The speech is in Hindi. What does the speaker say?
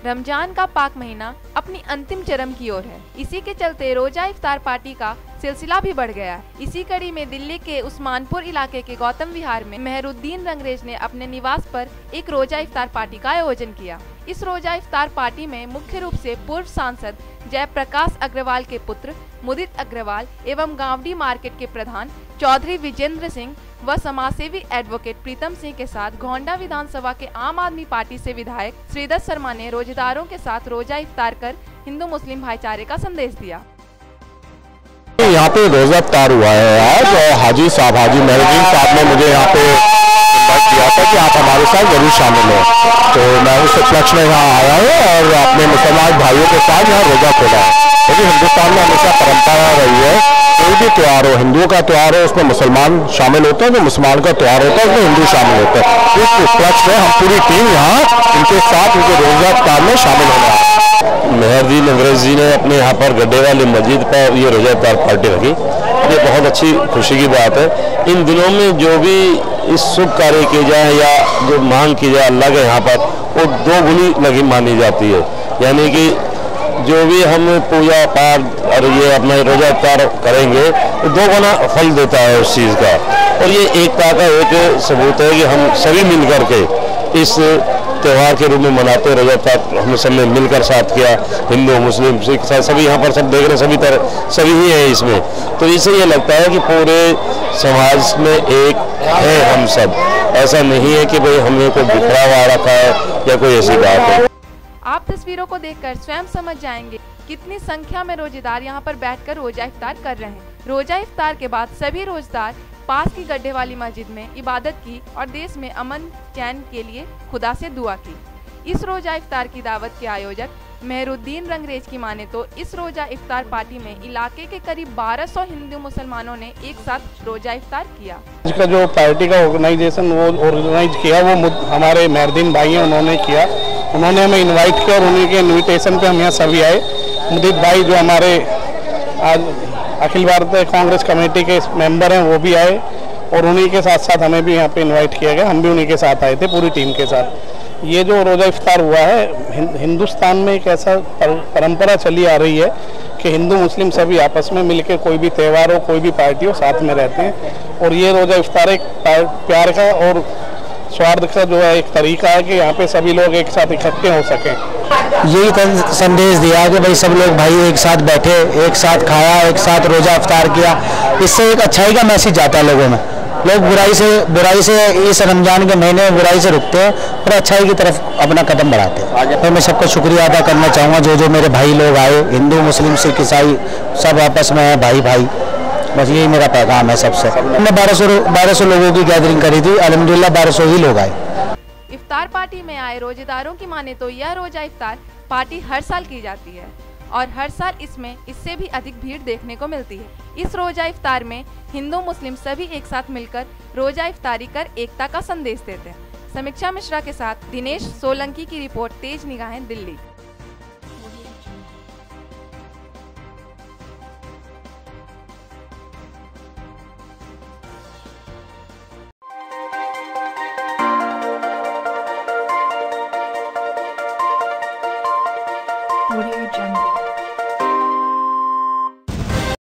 रमजान का पाक महीना अपनी अंतिम चरम की ओर है। इसी के चलते रोजा इफ्तार पार्टी का सिलसिला भी बढ़ गया है। इसी कड़ी में दिल्ली के उस्मानपुर इलाके के गौतम विहार में मेहरुद्दीन रंगरेज ने अपने निवास पर एक रोजा इफ्तार पार्टी का आयोजन किया। इस रोजा इफ्तार पार्टी में मुख्य रूप से पूर्व सांसद जयप्रकाश अग्रवाल के पुत्र मुदित अग्रवाल एवं गांवडी मार्केट के प्रधान चौधरी विजेंद्र सिंह व समाजसेवी एडवोकेट प्रीतम सिंह के साथ गोंडा विधानसभा के आम आदमी पार्टी से विधायक श्रीधर शर्मा ने रोजेदारों के साथ रोजा इफ्तार कर हिंदू मुस्लिम भाईचारे का संदेश दिया। यहाँ पे रोजा इफ्तार हुआ है आज, और हाजी मेहरुद्दीन साहब ने मुझे यहाँ पे इन्वाइट किया था कि आप हमारे साथ जरूर शामिल हो, तो मैं उस उपलक्ष्य में यहाँ आया हूँ और अपने मुसलमान भाइयों के साथ यहाँ रोजा खोला है। क्योंकि हिंदुस्तान में हमेशा परंपरा रही है, कोई भी त्योहार हो, हिंदुओं का त्योहार हो उसमें मुसलमान शामिल होते हैं, जो मुसलमान का त्योहार होता है उसमें हिंदू शामिल होते हैं। इस उपलक्ष्य में हम पूरी टीम यहाँ इनके साथ उनके रोजा इफ्तार में शामिल होना है। मेहरुद्दीन रंगरेज जी ने अपने यहाँ पर गड्ढे वाली मस्जिद पर ये रोजा इफ्तार पार्टी रखी, ये बहुत अच्छी खुशी की बात है। इन दिनों में जो भी इस शुभ कार्य किए जाए या जो मांग की जाए अल्लाह के यहाँ पर, वो दो गुनी लगी मानी जाती है। यानी कि जो भी हम पूजा पाठ और ये अपना रोजा इफ्तार करेंगे तो दो गुना फल देता है उस चीज़ का, और ये एकता का एक सबूत है कि हम सभी मिल करके इस त्यौहार के रूप में मनाते हैं। रोजा इफ्तार हमने सब ने मिलकर साथ किया, हिंदू मुस्लिम सिख सभी यहाँ पर सब देख रहे हैं, सभी ही हैं इसमें। तो इससे ये लगता है कि पूरे समाज में एक है हम सब, ऐसा नहीं है कि भाई हमने कोई बिखरा हुआ रखा है या कोई ऐसी बात है। आप तस्वीरों को देखकर स्वयं समझ जाएंगे कितनी संख्या में रोजेदार यहाँ पर बैठकर रोजा इफ्तार कर रहे हैं। रोजा इफ्तार के बाद सभी रोजेदार पास की गड्ढे वाली मस्जिद में इबादत की और देश में अमन चैन के लिए खुदा से दुआ की। इस रोजा इफ्तार की दावत के आयोजक मेहरुद्दीन रंगरेज की माने तो इस रोजा इफ्तार पार्टी में इलाके के करीब 1200 हिंदू मुसलमानों ने एक साथ रोजा इफ्तार किया। इसका जो पार्टी का ऑर्गेनाइजेशन वो ऑर्गेनाइज किया वो हमारे मेहरुद्दीन भाई हैं, उन्होंने किया। उन्होंने हमें इनवाइट किया और उन्हीं के इन्विटेशन पे हम यहाँ सभी आए। मुदित भाई जो हमारे आज अखिल भारतीय कांग्रेस कमेटी के मेंबर हैं वो भी आए, और उन्हीं के साथ साथ हमें भी यहाँ पे इनवाइट किया गया। हम भी उन्हीं के साथ आए थे पूरी टीम के साथ। ये जो रोज़ा इफ्तार हुआ है, हिंदुस्तान में एक ऐसा परंपरा चली आ रही है कि हिंदू मुस्लिम सभी आपस में मिलकर कोई भी त्यौहार हो, कोई भी पार्टी हो, साथ में रहते हैं। और ये रोज़ा इफ्तार एक प्यार का और स्वार्थ का जो है एक तरीका है कि यहाँ पे सभी लोग एक साथ इकट्ठे हो सकें। यही संदेश दिया कि भाई सब लोग भाई एक साथ बैठे, एक साथ खाया, एक साथ रोजा इफ्तार किया। इससे एक अच्छाई का मैसेज जाता है लोगों में। लोग बुराई से इस रमजान के महीने में बुराई से रुकते हैं और अच्छाई की तरफ अपना कदम बढ़ाते हैं। तो मैं सबका शुक्रिया अदा करना चाहूँगा जो मेरे भाई लोग आए, हिंदू मुस्लिम सिख ईसाई सब आपस में है भाई। बस यही मेरा पैगाम है सबसे। हमने 1200 लोगों की गैदरिंग करी थी, अल्हम्दुलिल्लाह 1200 ही लोग आए। इफ्तार पार्टी में आए रोजेदारों की माने तो यह रोजा इफ्तार पार्टी हर साल की जाती है और हर साल इसमें इससे भी अधिक भीड़ देखने को मिलती है। इस रोजा इफ्तार में हिंदू मुस्लिम सभी एक साथ मिलकर रोजा इफ्तारी कर एकता का संदेश देते हैं। समीक्षा मिश्रा के साथ दिनेश सोलंकी की रिपोर्ट, तेज निगाहें, दिल्ली।